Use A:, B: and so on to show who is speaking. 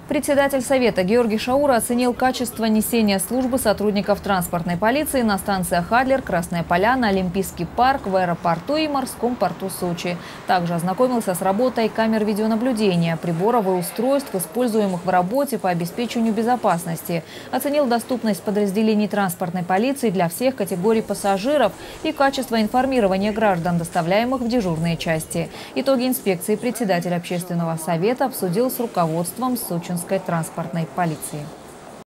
A: Председатель Совета Георгий Шаура оценил качество несения службы сотрудников транспортной полиции на станциях Адлер, Красная Поляна, Олимпийский парк, в аэропорту и морском порту Сочи. Также ознакомился с работой камер видеонаблюдения, приборов и устройств, используемых в работе по обеспечению безопасности. Оценил доступность подразделений транспортной полиции для всех категорий пассажиров и качество информирования граждан, доставляемых в дежурные части. Итоги инспекции председатель общественного совета обсудил с руководством сочинской транспортной полиции.